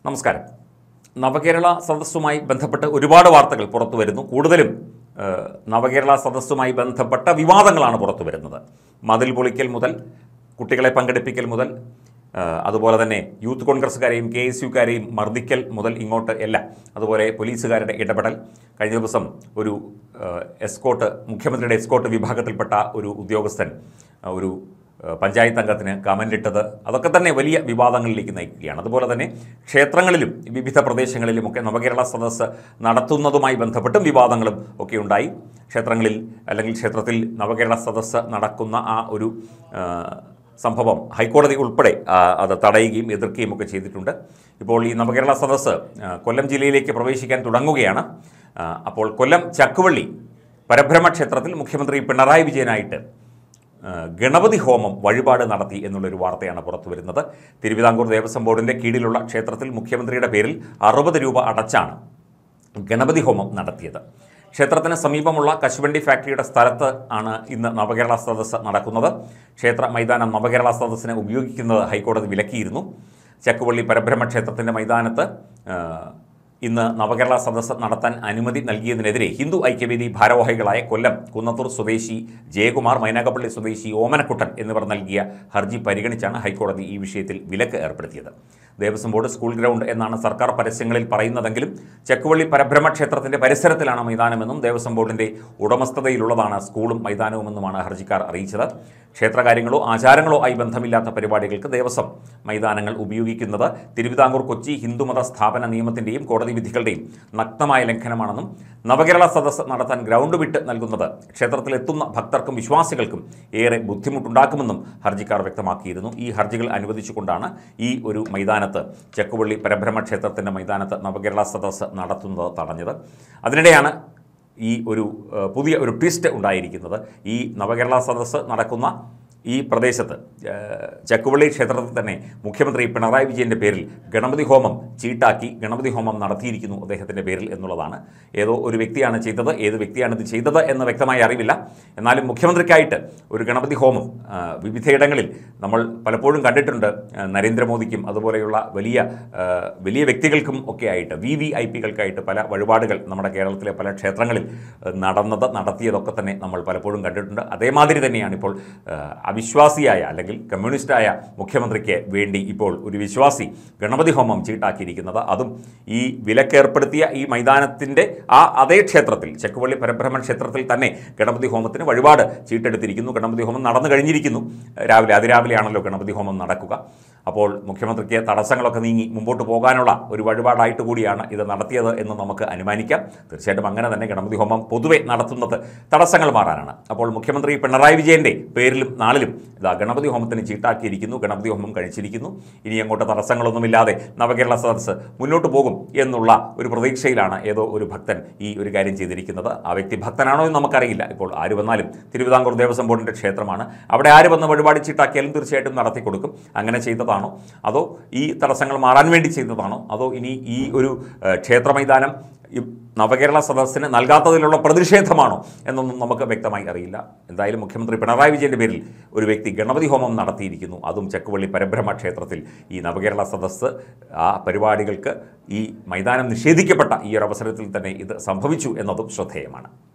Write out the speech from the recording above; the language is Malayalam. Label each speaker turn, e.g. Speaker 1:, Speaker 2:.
Speaker 1: നമസ്കാരം. നവകേരള സദസ്സുമായി ബന്ധപ്പെട്ട് ഒരുപാട് വാർത്തകൾ പുറത്തു വരുന്നു. കൂടുതലും നവകേരള സദസ്സുമായി ബന്ധപ്പെട്ട വിവാദങ്ങളാണ് പുറത്തു വരുന്നത്. മതിൽ പൊളിക്കൽ മുതൽ കുട്ടികളെ പങ്കെടുപ്പിക്കൽ മുതൽ അതുപോലെ തന്നെ യൂത്ത് കോൺഗ്രസ്സുകാരെയും KSUക്കാരെയും മർദ്ദിക്കൽ മുതൽ ഇങ്ങോട്ട് എല്ലാം, അതുപോലെ പോലീസുകാരുടെ ഇടപെടൽ. കഴിഞ്ഞ ദിവസം ഒരു മുഖ്യമന്ത്രിയുടെ എസ്കോർട്ട് വിഭാഗത്തിൽപ്പെട്ട ഒരു ഉദ്യോഗസ്ഥൻ ഒരു പഞ്ചായത്ത് അംഗത്തിന് കമൻ്റ് ഇട്ടത്, അതൊക്കെ തന്നെ വലിയ വിവാദങ്ങളിലേക്ക് നയിക്കുകയാണ്. അതുപോലെ തന്നെ ക്ഷേത്രങ്ങളിലും വിവിധ പ്രദേശങ്ങളിലുമൊക്കെ നവകേരള സദസ്സ് നടത്തുന്നതുമായി ബന്ധപ്പെട്ടും വിവാദങ്ങളും ഒക്കെ ഉണ്ടായി. ക്ഷേത്രത്തിൽ നവകേരള സദസ്സ് നടക്കുന്ന ആ ഒരു സംഭവം ഹൈക്കോടതി ഉൾപ്പെടെ അത് തടയുകയും എതിർക്കുകയും ഒക്കെ ചെയ്തിട്ടുണ്ട്. ഇപ്പോൾ ഈ നവകേരള സദസ്സ് കൊല്ലം ജില്ലയിലേക്ക് പ്രവേശിക്കാൻ തുടങ്ങുകയാണ്. അപ്പോൾ കൊല്ലം ചക്കുവള്ളി പരബ്രഹ്മ ക്ഷേത്രത്തിൽ മുഖ്യമന്ത്രി പിണറായി വിജയനായിട്ട് ഗണപതി ഹോമം വഴിപാട് നടത്തി എന്നുള്ളൊരു വാർത്തയാണ് പുറത്തു വരുന്നത്. തിരുവിതാംകൂർ ദേവസ്വം ബോർഡിൻ്റെ കീഴിലുള്ള ക്ഷേത്രത്തിൽ മുഖ്യമന്ത്രിയുടെ പേരിൽ 60 രൂപ അടച്ചാണ് ഗണപതി ഹോമം നടത്തിയത്. ക്ഷേത്രത്തിന് സമീപമുള്ള കശുവണ്ടി ഫാക്ടറിയുടെ സ്ഥലത്ത് ആണ് ഇന്ന് നവകേരള സദസ്സ് നടക്കുന്നത്. ക്ഷേത്ര മൈതാനം നവകേരള സദസ്സിന് ഉപയോഗിക്കുന്നത് ഹൈക്കോടതി വിലക്കിയിരുന്നു. ചക്കുവള്ളി പരബ്രഹ്മ ക്ഷേത്രത്തിൻ്റെ മൈതാനത്ത് ഇന്ന് നവകേരള സദസ്സ് നടത്താൻ അനുമതി നൽകിയതിനെതിരെ ഹിന്ദു ഐക്യവേദി ഭാരവാഹികളായ കൊല്ലം കുന്നത്തൂർ സ്വദേശി ജയകുമാർ, മൈനാഗപ്പള്ളി സ്വദേശി ഓമനക്കുട്ടൻ എന്നിവർ നൽകിയ ഹർജി പരിഗണിച്ചാണ് ഹൈക്കോടതി ഈ വിഷയത്തിൽ വിലക്ക് ഏർപ്പെടുത്തിയത്. ദേവസ്വം ബോർഡ് സ്കൂൾ ഗ്രൗണ്ട് എന്നാണ് സർക്കാർ പരസ്യങ്ങളിൽ പറയുന്നതെങ്കിലും ചക്കുവള്ളി പരബ്രഹ്മ ക്ഷേത്രത്തിൻ്റെ പരിസരത്തിലാണ് മൈതാനമെന്നും ദേവസ്വം ബോർഡിൻ്റെ ഉടമസ്ഥതയിലുള്ളതാണ് സ്കൂളും മൈതാനവുമെന്നുമാണ് ഹർജിക്കാർ അറിയിച്ചത്. ക്ഷേത്രകാര്യങ്ങളോ ആചാരങ്ങളോ ആയി ബന്ധമില്ലാത്ത പരിപാടികൾക്ക് ദേവസ്വം മൈതാനങ്ങൾ ഉപയോഗിക്കുന്നത് തിരുവിതാംകൂർ കൊച്ചി ഹിന്ദുമത സ്ഥാപന നിയമത്തിൻ്റെയും കോടതി വിധികളുടെയും നഗ്നമായ ലംഘനമാണെന്നും നവകേരള സദസ്സ് നടത്താൻ ഗ്രൗണ്ട് വിട്ട് നൽകുന്നത് ക്ഷേത്രത്തിലെത്തുന്ന ഭക്തർക്കും വിശ്വാസികൾക്കും ഏറെ ബുദ്ധിമുട്ടുണ്ടാക്കുമെന്നും ഹർജിക്കാർ വ്യക്തമാക്കിയിരുന്നു. ഈ ഹർജികൾ അനുവദിച്ചുകൊണ്ടാണ് ഈ ഒരു മൈതാനത്ത് ചക്കുവള്ളി പരബ്രഹ്മ ക്ഷേത്രത്തിൻ്റെ മൈതാനത്ത് നവകേരള സദസ്സ് നടത്തുന്നത് തടഞ്ഞത്. അതിനിടെയാണ് ഈ പുതിയ ഒരു ട്വിസ്റ്റ് ഉണ്ടായിരിക്കുന്നത്. ഈ നവകേരള സദസ്സ് നടക്കുന്ന ഈ പ്രദേശത്ത് ചക്കുവള്ളി ക്ഷേത്രത്തിൽ തന്നെ മുഖ്യമന്ത്രി പിണറായി വിജയൻ്റെ പേരിൽ ഗണപതി ഹോമം ചീട്ടാക്കി ഗണപതി ഹോമം നടത്തിയിരിക്കുന്നു അദ്ദേഹത്തിൻ്റെ പേരിൽ എന്നുള്ളതാണ്. ഏതോ ഒരു വ്യക്തിയാണ് ചെയ്തത്. ഏത് വ്യക്തിയാണ് ഇത് ചെയ്തത് എന്ന് വ്യക്തമായി അറിവില്ല. എന്നാലും മുഖ്യമന്ത്രിക്കായിട്ട് ഒരു ഗണപതി ഹോമം വിവിധയിടങ്ങളിൽ നമ്മൾ പലപ്പോഴും കണ്ടിട്ടുണ്ട്. നരേന്ദ്രമോദിക്കും അതുപോലെയുള്ള വലിയ വ്യക്തികൾക്കും ഒക്കെ ആയിട്ട് VVIPകൾക്കായിട്ട് പല വഴിപാടുകൾ നമ്മുടെ കേരളത്തിലെ പല ക്ഷേത്രങ്ങളിൽ നടത്തിയതൊക്കെ തന്നെ നമ്മൾ പലപ്പോഴും കണ്ടിട്ടുണ്ട്. അതേമാതിരി തന്നെയാണ് ഇപ്പോൾ അവിശ്വാസിയായ അല്ലെങ്കിൽ കമ്മ്യൂണിസ്റ്റായ മുഖ്യമന്ത്രിക്ക് വേണ്ടി ഇപ്പോൾ ഒരു വിശ്വാസി ഗണപതി ഹോമം ചീട്ടാക്കിയിരിക്കുന്നത്. അതും ഈ വിലക്കേർപ്പെടുത്തിയ ഈ മൈതാനത്തിൻ്റെ അതേ ക്ഷേത്രത്തിൽ ചക്കുവള്ളി പരബ്രഹ്മ ക്ഷേത്രത്തിൽ തന്നെ ഗണപതി ഹോമത്തിന് വഴിപാട് ചീട്ടെടുത്തിരിക്കുന്നു. ഗണപതി ഹോമം നടന്നു കഴിഞ്ഞിരിക്കുന്നു. അതിരാവിലെയാണല്ലോ ഗണപതി ഹോമം നടക്കുക. അപ്പോൾ മുഖ്യമന്ത്രിക്ക് തടസ്സങ്ങളൊക്കെ നീങ്ങി മുമ്പോട്ട് പോകാനുള്ള ഒരു വഴിപാടായിട്ട് കൂടിയാണ് ഇത് നടത്തിയത് എന്ന് നമുക്ക് അനുമാനിക്കാം. തീർച്ചയായിട്ടും അങ്ങനെ തന്നെ ഗണപതി ഹോമം പൊതുവെ നടത്തുന്നത് തടസ്സങ്ങൾ മാറാനാണ്. അപ്പോൾ മുഖ്യമന്ത്രി പിണറായി വിജയൻ്റെ പേരിലും നാളിലും ഗണപതി ഹോമത്തിന് ചീട്ടാക്കിയിരിക്കുന്നു. ഗണപതി ഹോമം കഴിച്ചിരിക്കുന്നു. ഇനി അങ്ങോട്ട് തടസ്സങ്ങളൊന്നുമില്ലാതെ നവകേരള സദസ്സ് മുന്നോട്ട് പോകും എന്നുള്ള ഒരു പ്രതീക്ഷയിലാണ് ഏതോ ഒരു ഭക്തൻ ഈ ഒരു കാര്യം ചെയ്തിരിക്കുന്നത്. ആ വ്യക്തി ഭക്തനാണോ എന്ന് നമുക്കറിയില്ല. ഇപ്പോൾ ആര് വന്നാലും തിരുവിതാംകൂർ ദേവസ്വം ബോർഡിൻ്റെ ക്ഷേത്രമാണ്. അവിടെ ആര് വന്ന് വഴിപാട് ചീട്ടാക്കിയാലും തീർച്ചയായിട്ടും നടത്തി കൊടുക്കും. അങ്ങനെ ചെയ്തതാണോ അതോ ഈ തടസ്സങ്ങൾ മാറാൻ വേണ്ടി ചെയ്തതാണോ അതോ ഇനി ഈ ഒരു ക്ഷേത്ര മൈതാനം നവകേരള സദസ്സിന് നൽകാത്തതിലുള്ള പ്രതിഷേധമാണോ എന്നൊന്നും നമുക്ക് വ്യക്തമായി അറിയില്ല. എന്തായാലും മുഖ്യമന്ത്രി പിണറായി വിജയൻ്റെ പേരിൽ ഒരു വ്യക്തി ഗണപതി ഹോമം നടത്തിയിരിക്കുന്നു. അതും ചക്കുവള്ളി പരബ്രഹ്മ ക്ഷേത്രത്തിൽ. ഈ നവകേരള സദസ്സ് ആ പരിപാടികൾക്ക് ഈ മൈതാനം നിഷേധിക്കപ്പെട്ട ഈ ഒരു അവസരത്തിൽ തന്നെ ഇത് സംഭവിച്ചു എന്നതും ശ്രദ്ധേയമാണ്.